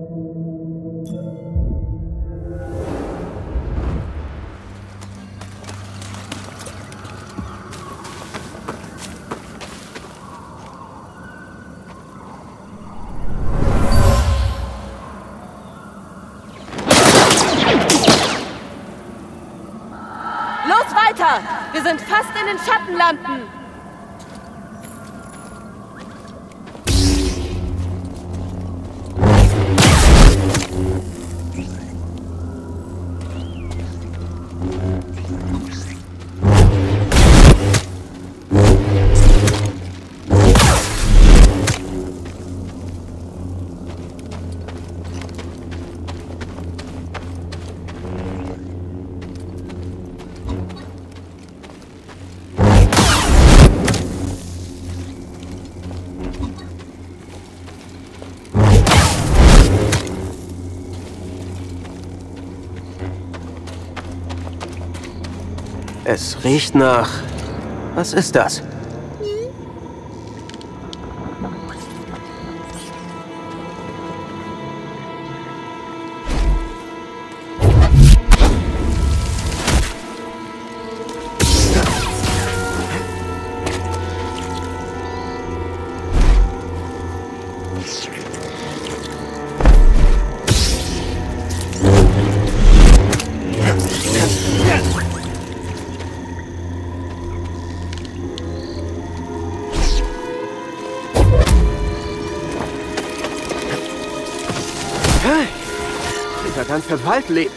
Wir sind fast in den Schattenlanden. Es riecht nach... Was ist das? Der ganze Wald lebt.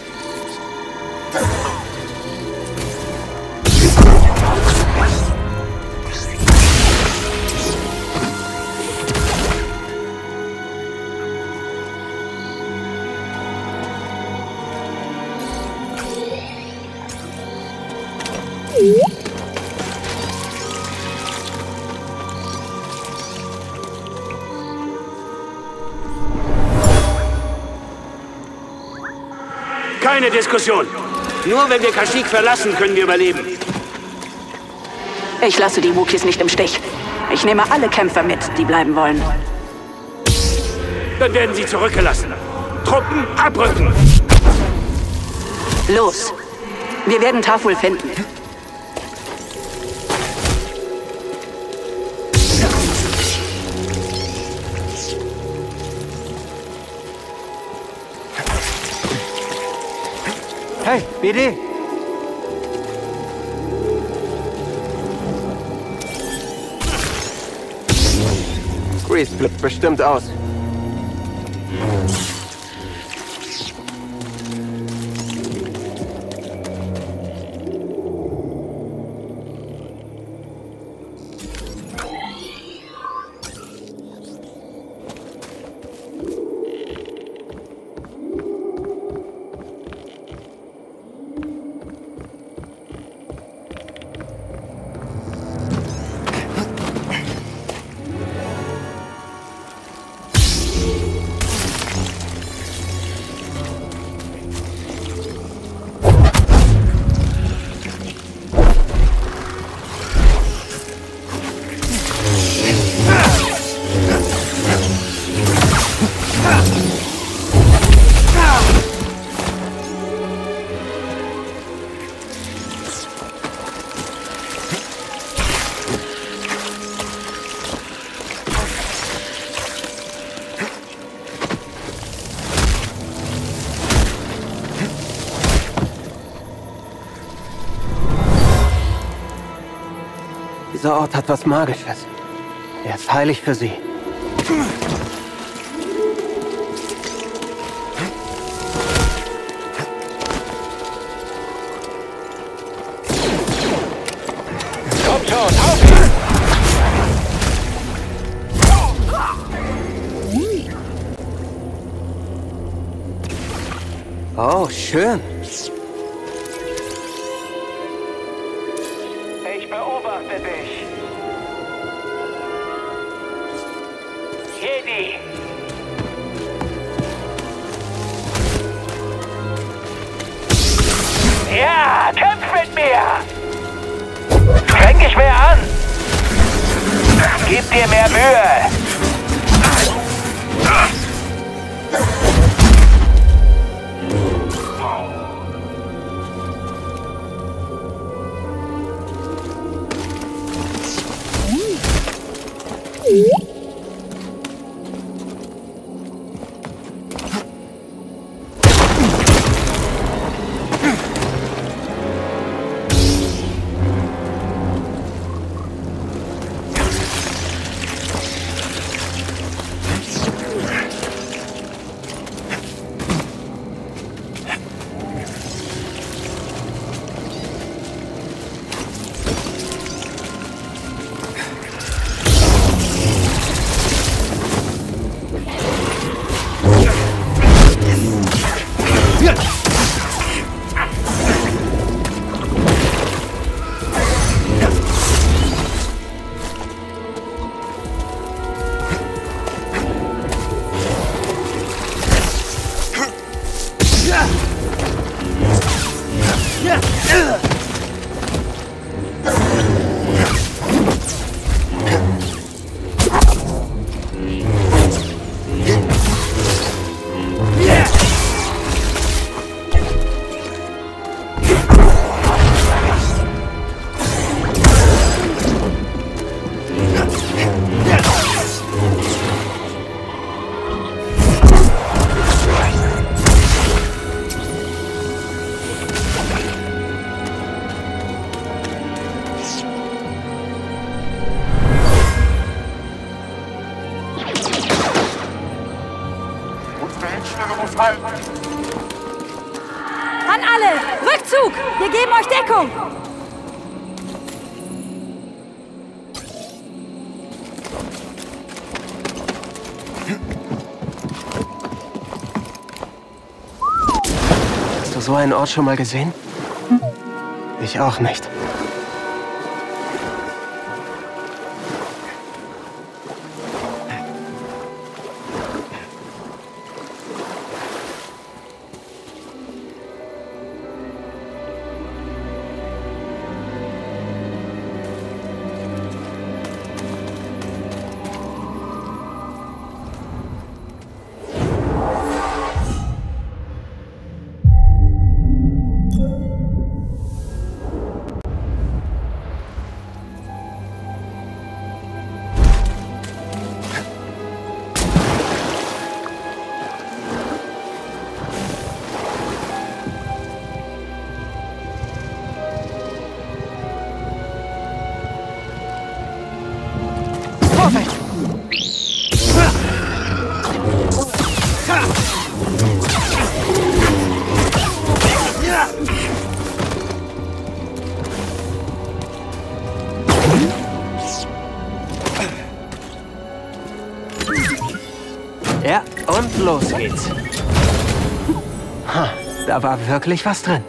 Keine Diskussion. Nur wenn wir Kashyyyk verlassen, können wir überleben. Ich lasse die Wookiees nicht im Stich. Ich nehme alle Kämpfer mit, die bleiben wollen. Dann werden sie zurückgelassen. Truppen abrücken. Los. Wir werden Taful finden. Hey, BD! Grease flippt bestimmt aus. Dieser Ort hat was Magisches. Er ist heilig für sie. Kommt schon, auf! Oh, schön. Ich beobachte dich. Jedi! Ja, kämpf mit mir! Fäng dich mehr an! Gib dir mehr Mühe! Feindstelle muss halten! An alle! Rückzug! Wir geben euch Deckung! Hast du so einen Ort schon mal gesehen? Ich auch nicht. Ja, und los geht's. Ha, da war wirklich was drin.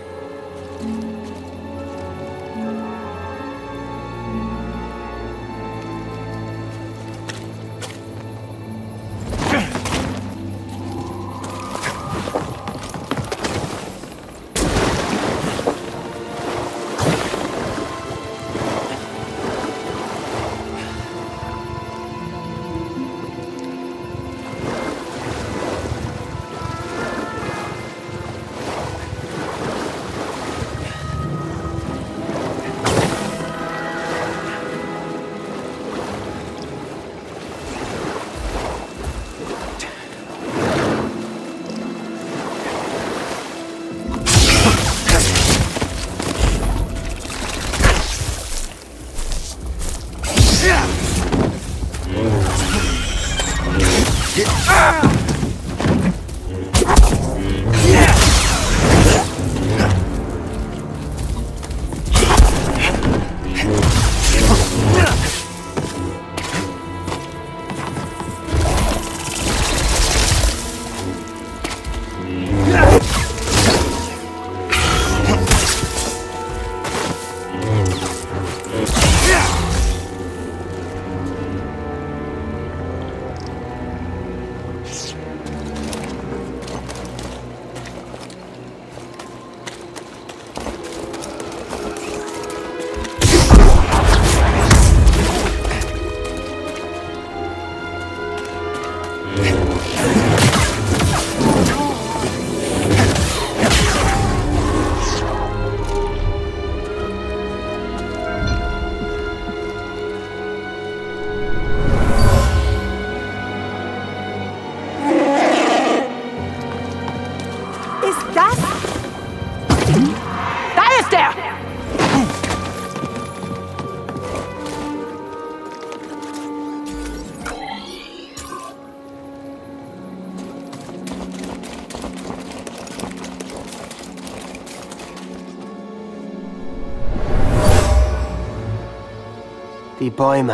Die Bäume.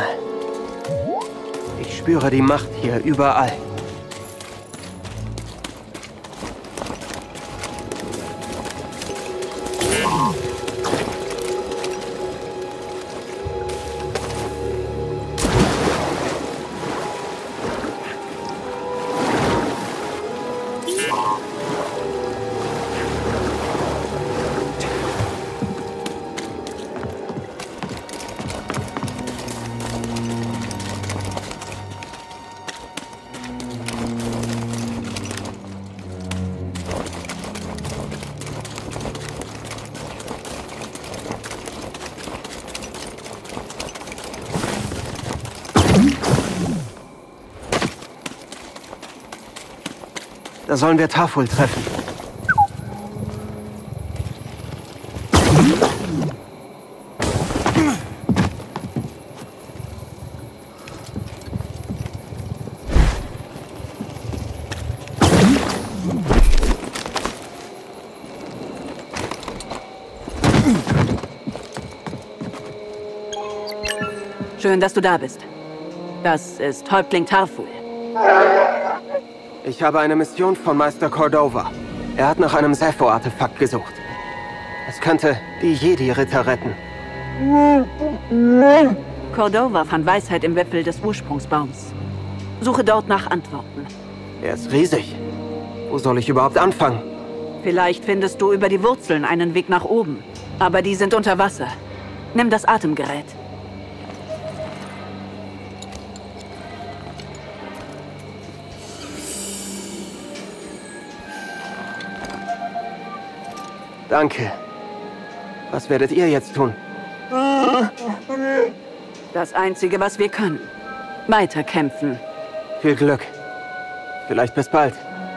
Ich spüre die Macht hier überall. Da sollen wir Taful treffen. Schön, dass du da bist. Das ist Häuptling Tarful. Ich habe eine Mission von Meister Cordova. Er hat nach einem Zepho-Artefakt gesucht. Es könnte die Jedi-Ritter retten. Cordova fand Weisheit im Wipfel des Ursprungsbaums. Suche dort nach Antworten. Er ist riesig. Wo soll ich überhaupt anfangen? Vielleicht findest du über die Wurzeln einen Weg nach oben. Aber die sind unter Wasser. Nimm das Atemgerät. Danke. Was werdet ihr jetzt tun? Das Einzige, was wir können. Weiterkämpfen. Viel Glück. Vielleicht bis bald.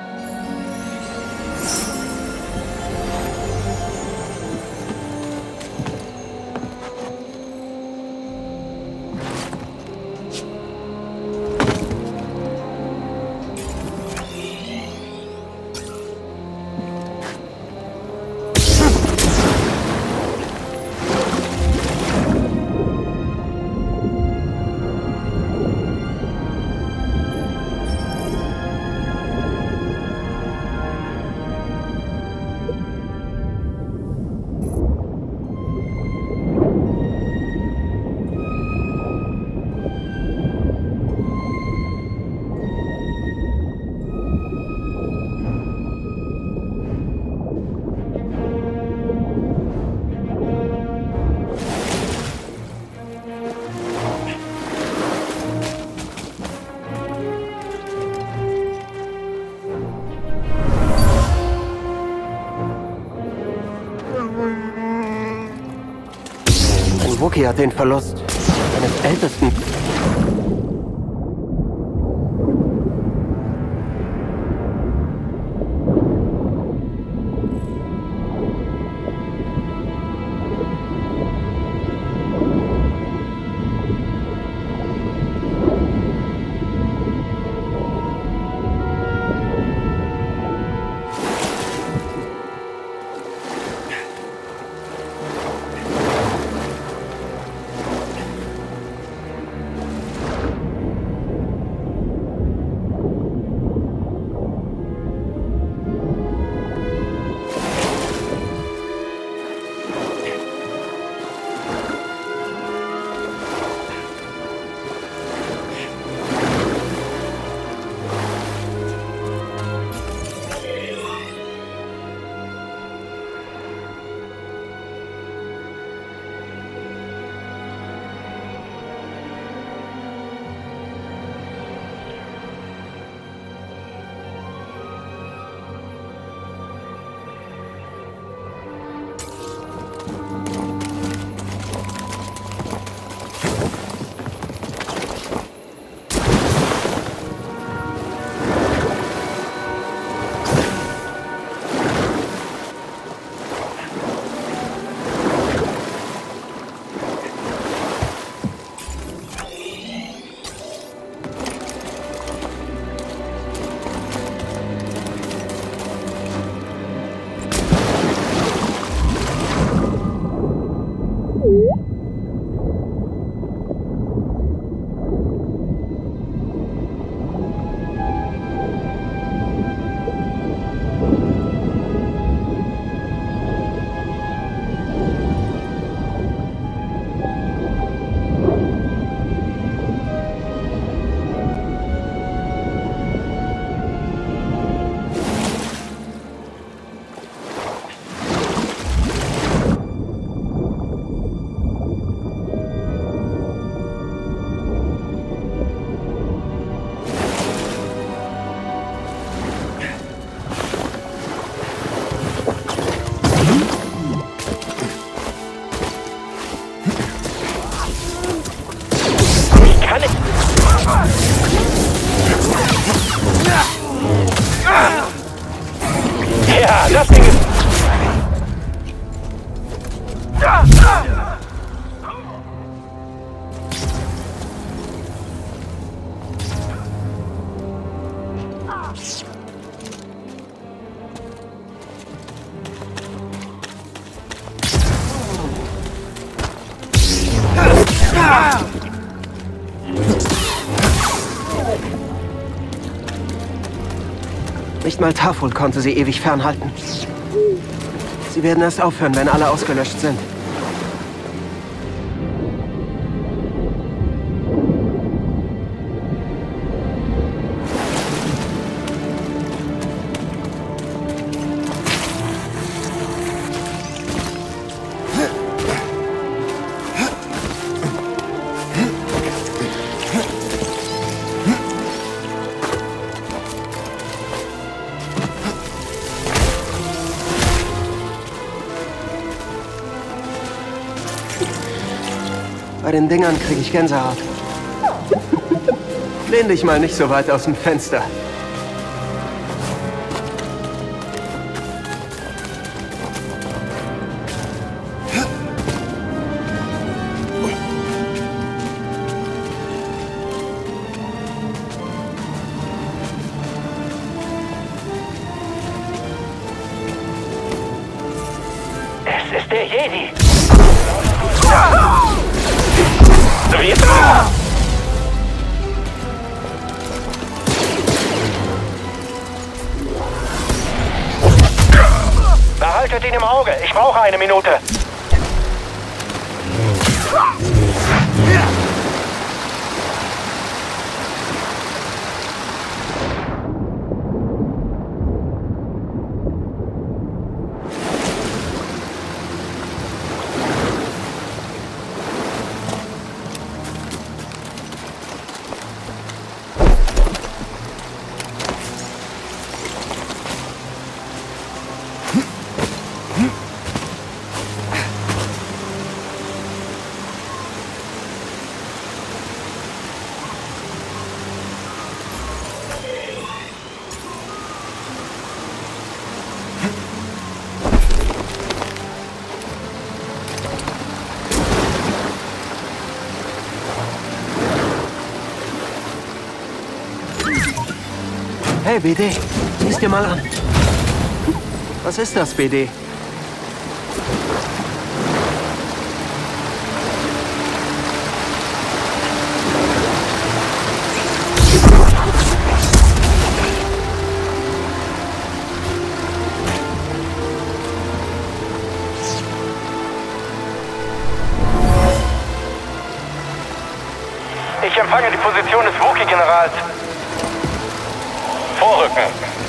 Wookie hat den Verlust seines Ältesten. Ja, das Ding ist... Nicht mal Tafel konnte sie ewig fernhalten. Sie werden erst aufhören, wenn alle ausgelöscht sind. Bei den Dingern kriege ich Gänsehaut. Lehn dich mal nicht so weit aus dem Fenster. Es ist der Jedi. Behaltet ihn im Auge. Ich brauche eine Minute. Hey, BD, sieh's dir mal an. Was ist das, BD? Ich empfange die Position des Wookiee-Generals. Vorrücken.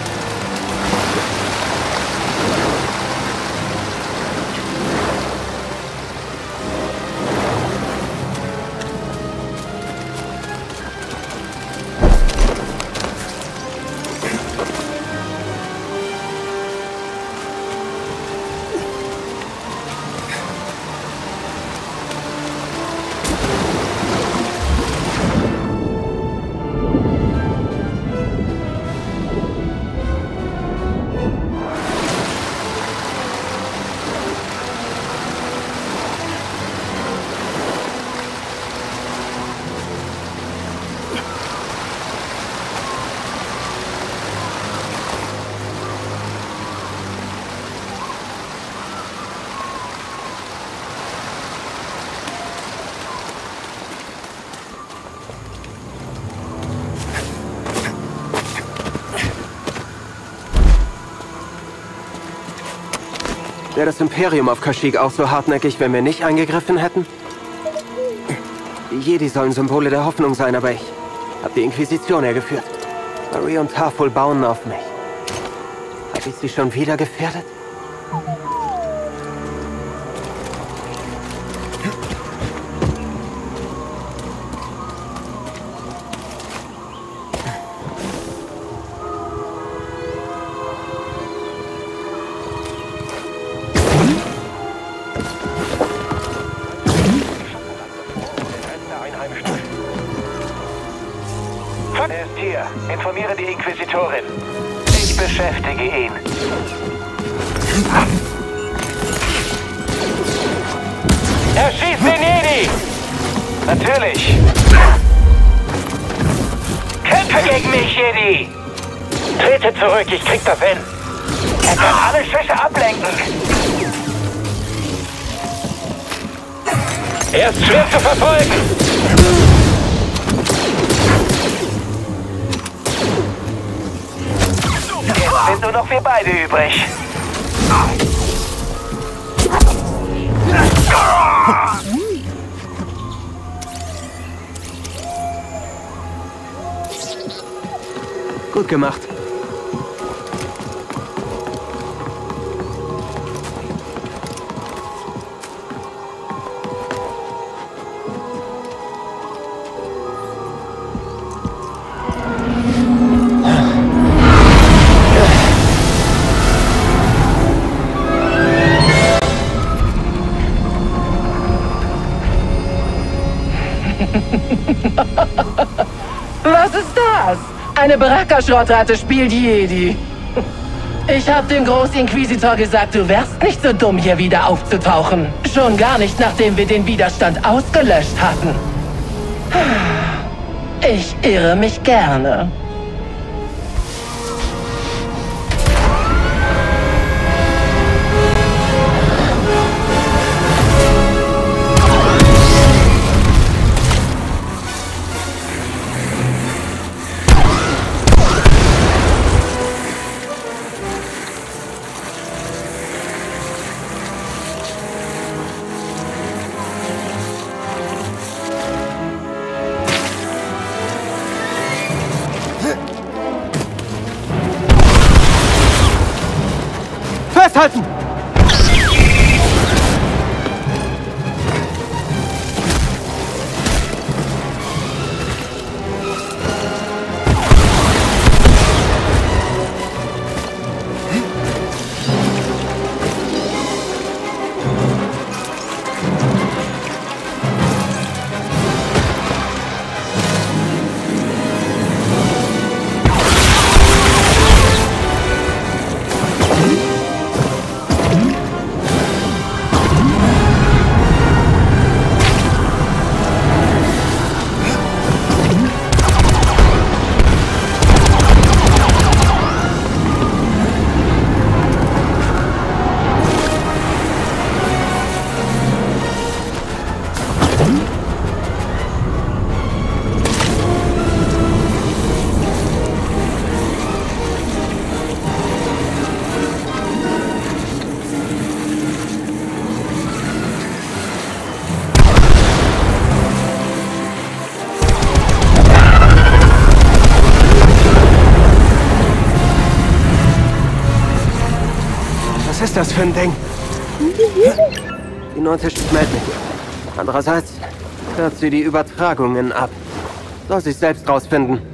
Wäre das Imperium auf Kashyyyk auch so hartnäckig, wenn wir nicht eingegriffen hätten? Die Jedi sollen Symbole der Hoffnung sein, aber ich habe die Inquisition hergeführt. Marie und Tafel bauen auf mich. Habe ich sie schon wieder gefährdet? Er ist hier. Informiere die Inquisitorin. Ich beschäftige ihn. Erschießt den Jedi! Natürlich. Kämpfe gegen mich, Jedi! Trete zurück, ich krieg das hin. Er kann alle Schüsse ablenken. Er ist schwer zu verfolgen. sind nur noch wir beide übrig. Gut gemacht. Was ist das? Eine Baraka-Schrottratte spielt Jedi. Ich hab dem Großinquisitor gesagt, du wärst nicht so dumm, hier wieder aufzutauchen. Schon gar nicht, nachdem wir den Widerstand ausgelöscht hatten. Ich irre mich gerne. Festhalten! Was ist das für ein Ding? Die 90 meldet mich. Andererseits hört sie die Übertragungen ab. Soll sich selbst rausfinden.